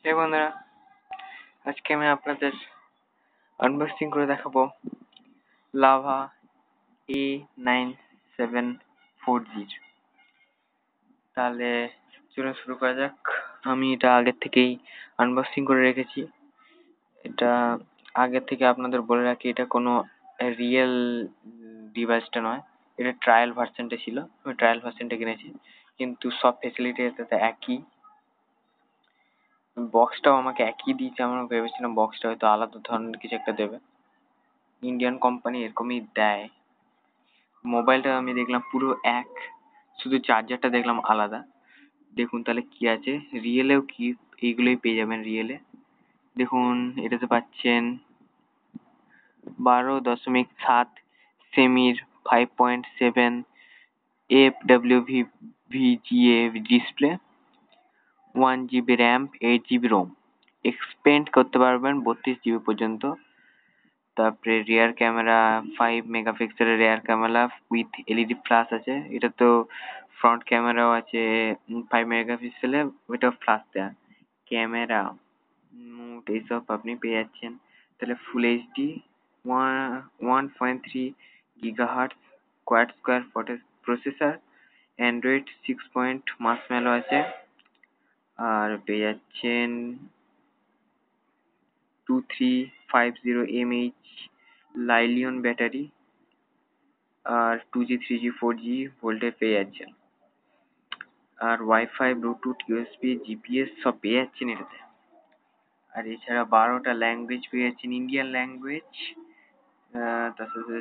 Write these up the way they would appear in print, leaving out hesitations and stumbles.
এই বন্ধুরা, আজকে আমি আপনাদের আনবক্সিং করে দেখাবো লাভা A974G। তাহলে চলুন শুরু করা যাক। আমি এটা আগের থেকেই আনবক্সিং করে রেখেছি। এটা আগের থেকে আপনাদের বলে রাখি, এটা কোনো রিয়েল ডিভাইসটা নয়, এটা ট্রায়াল ভার্সনটা ছিল। আমি ট্রায়াল ভার্সনটা কিনেছি, কিন্তু সব ফেসিলিটি এটাতে একই। বক্সটাও আমাকে একই দিয়েছে। আমরা ভেবেছিলাম বক্সটা হয়তো আলাদা ধরনের কিছু একটা দেবে। ইন্ডিয়ান কোম্পানি এরকমই দেয়। মোবাইলটা আমি দেখলাম পুরো এক, শুধু চার্জারটা দেখলাম আলাদা। দেখুন তাহলে কি আছে। রিয়েলেও কি এইগুলোই পেয়ে যাবেন রিয়েলে। দেখুন এটাতে পাচ্ছেন 12.7 সেমির 5.7 FWV VGA display, 1 GB RAM, 8 GB ROM. Expand করতে পারবেন 32 GB পর্যন্ত। তারপরে রিয়ার ক্যামেরা 5 মেগাপিক্সেলের rear camera with LED flash আছে। এটা তো ফ্রন্ট ক্যামেরাও আছে 5 মেগাপিক্সেলের, ওইটা ফ্ল্যাশ দেয়া। ক্যামেরা মোট এইসব আপনি পেয়ে যাচ্ছেন। তাহলে full HD 1.3 GHz quad core processor, Android 6 Marshmallow আছে। আর পেয়ে যাচ্ছেন 2350 mAh লাইলিয়ন ব্যাটারি, আর 2G 3G 4G ভোল্টেজ পেয়ে যাচ্ছেন। আর ওয়াইফাই, ব্লুটুথ, ইউএসবি, জিপিএস সব পেয়ে যাচ্ছেন এটাতে। আর এছাড়া 12টা ল্যাঙ্গুয়েজ পেয়ে যাচ্ছেন, ইন্ডিয়ান ল্যাঙ্গুয়েজ। তার সাথে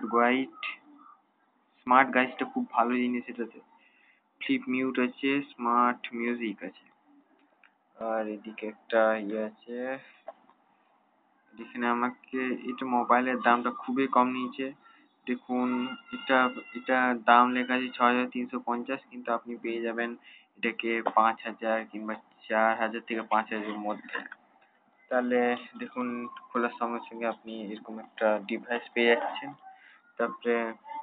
স্মার্ট গাইডটা খুব ভালো জিনিস এটাতে। ফ্লিপ মিউট আছে, স্মার্ট মিউজিক আছে। আর এদিকে একটা ইয়ে আছে, যেখানে আমাকে এটা মোবাইলের দামটা খুবই কম নিয়েছে। দেখুন এটা এটা দাম লেখা আছে 6,350, কিন্তু আপনি পেয়ে যাবেন এটাকে 5,000 কিংবা 4,000 থেকে 5,000 এর মধ্যে। তাহলে দেখুন খোলার সঙ্গে সঙ্গে আপনি এরকম একটা ডিভাইস পেয়ে যাচ্ছেন। তারপরে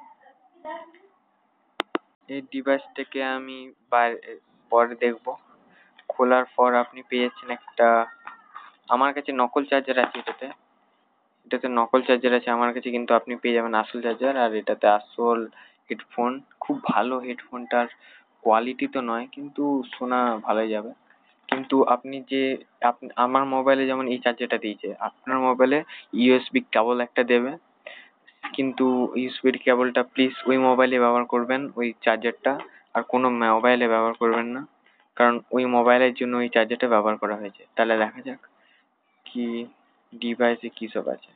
এই ডিভাইসটাকে আমি পরে দেখবো। খোলার পর আপনি পেয়ে যাচ্ছেন একটা, আমার কাছে নকল চার্জার আছে এটাতে নকল চার্জার আছে আমার কাছে, কিন্তু আপনি পেয়ে যাবেন আসল চার্জার। আর এটাতে আসল হেডফোন, খুব ভালো। হেডফোনটার কোয়ালিটি তো নয়, কিন্তু শোনা ভালোই যাবে। কিন্তু আপনি যে আমার মোবাইলে যেমন এই চার্জারটা দিয়েছে, আপনার মোবাইলে ইউএসবি কেবল একটা দেবে। কিন্তু ইউএসবি কেবলটা প্লিজ ওই মোবাইলে ব্যবহার করবেন, ওই চার্জারটা। আর কোনো মোবাইলে ব্যবহার করবেন না, কারণ ওই মোবাইলের জন্য ওই চার্জারটা ব্যবহার করা হয়েছে। তাহলে দেখা যাক কি ডিভাইসে কি সব আছে।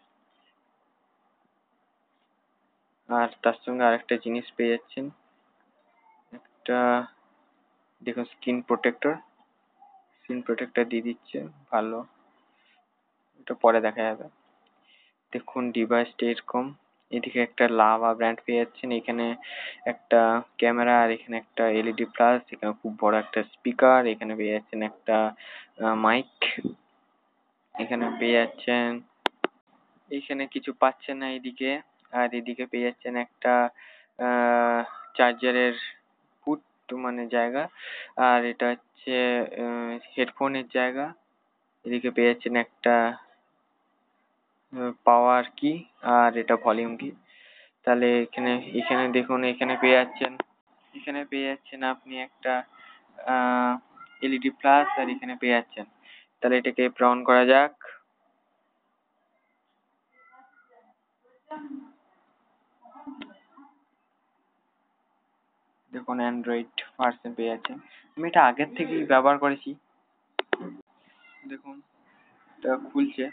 আর তার সঙ্গে আরেকটা জিনিস পেয়ে যাচ্ছেন, একটা দেখুন স্ক্রিন প্রোটেক্টর দিয়ে দিচ্ছে, ভালো। এটা পরে দেখা যাবে। দেখুন ডিভাইসটা এরকম। এদিকে একটা লাভা ব্র্যান্ড পেয়ে যাচ্ছেন, এখানে একটা ক্যামেরা, আর এখানে একটা এলইডি প্লাস, এখানে খুব বড় একটা স্পিকার, এখানে পেয়ে যাচ্ছেন একটা মাইক, এখানে পেয়ে যাচ্ছেন, এখানে কিছু পাচ্ছেন না এদিকে। আর এদিকে পেয়ে যাচ্ছেন একটা চার্জারের পুট মানে জায়গা। আর এটা হচ্ছে হেডফোনের জায়গা। এদিকে পেয়ে যাচ্ছেন একটা পাওয়ার কি, আর এটা ভলিউম কি। তাহলে এখানে এখানে দেখুন, এখানে পেয়ে যাচ্ছেন আপনি একটা এলইডি প্লাস, আর এখানে পেয়ে যাচ্ছেন। তাহলে এটাকে অন করা যাক। দেখুন অ্যান্ড্রয়েড ভার্সন পেয়ে যাচ্ছেন। আমি এটা আগের থেকেই ব্যবহার করেছি। দেখুন এটা খুলছে।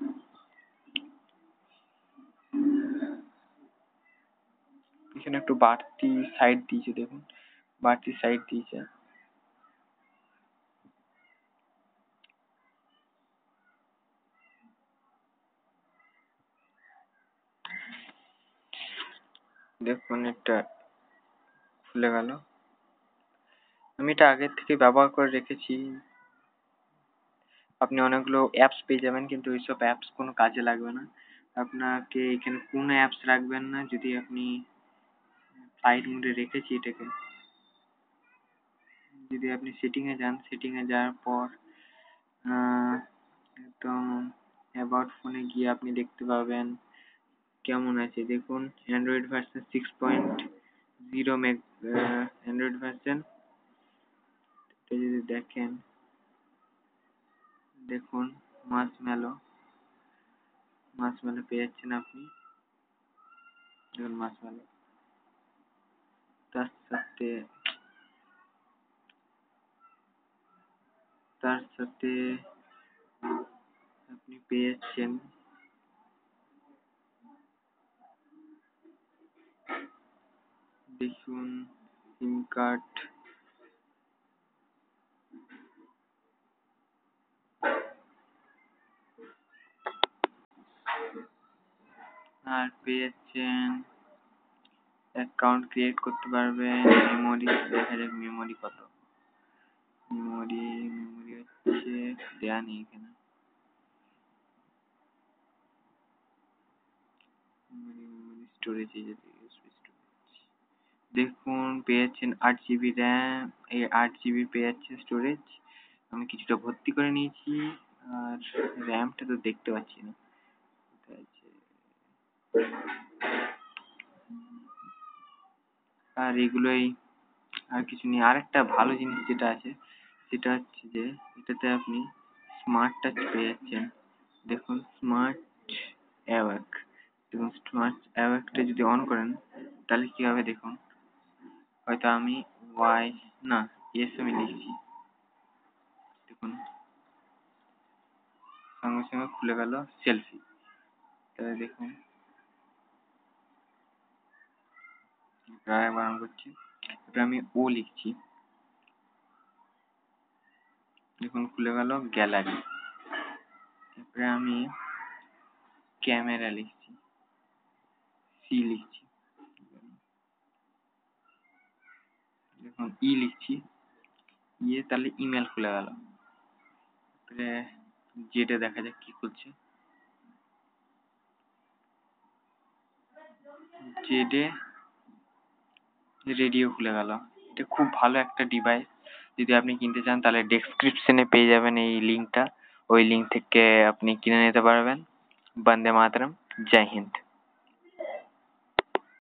এখানে একটু বাড়তি সাইড দিয়েছে, দেখুন বাড়তি সাইড দিয়েছে। দেখুন এটা খুলে গেল। আমি এটা আগের থেকে ব্যবহার করে রেখেছি। আপনি অনেকগুলো অ্যাপস পেয়ে যাবেন, কিন্তু ওইসব অ্যাপস কোনো কাজে লাগবে না। আপনাকে এখানে কোনো অ্যাপস রাখবেন না। যদি আপনি ফ্লাইট মোডে রেখেছি এটাকে, যদি আপনি সেটিং এ যান, সেটিং এ যাওয়ার পর একদম অ্যাবাউট ফোনে গিয়ে আপনি দেখতে পাবেন কেমন আছে। দেখুন অ্যান্ড্রয়েড ভার্সন 6.0 অ্যান্ড্রয়েড ভার্সন যদি দেখেন, দেখুন মার্শম্যালো পেয়ে যাচ্ছেন আপনি। দেখুন মার্শম্যালো, তার সাথে আপনি পেয়ে যাচ্ছেন দেখুন সিম কার্ড, আর পেয়ে যাচ্ছেন অ্যাকাউন্ট ক্রিয়েট করতে পারবেন। মেমোরি দেখা যাক মেমোরি কত। মেমোরি হচ্ছে দেয়া নেই এখানে। স্টোরেজ দেখুন পেয়ে যাচ্ছেন 8 GB র্যাম, এই 8 GB পেয়ে যাচ্ছেন স্টোরেজ। আমি কিছুটা ভর্তি করে নিয়েছি। আর র্যামটা তো দেখতে পাচ্ছি না কোথায় আছে। আর এগুলোই, আর কিছু নেই। আরেকটা ভালো জিনিস যেটা আছে সেটা হচ্ছে যে এটাতে আপনি স্মার্ট টাচ পেয়ে যাচ্ছেন। দেখুন স্মার্ট অ্যাওয়াক, দেখুন স্মার্ট অ্যাওয়াকটা যদি অন করেন তাহলে কি হবে দেখুন। হয়তো আমি ওয়াই না এস আমি লিখছি, দেখুন সঙ্গে সঙ্গে খুলে গেল সেলফি। তাহলে দেখুন প্রায় বারণ করছি, এবার আমি ও লিখছি, দেখুন খুলে গেল গ্যালারি। এরপরে আমি ক্যামেরা লিখছি, সি লিখছি, দেখুন ই লিখছি, ইয়ে তাহলে ইমেল খুলে গেল। এরপরে জেডে দেখা যাক কি খুলছে। জেডে রেডিও খুলে গেল। এটা খুব ভালো একটা ডিভাইস। যদি আপনি কিনতে চান তাহলে ডেসক্রিপশনে পেয়ে যাবেন এই লিঙ্কটা। ওই লিঙ্ক থেকে আপনি কিনে নিতে পারবেন। বন্দে মাতরম। জয় হিন্দ।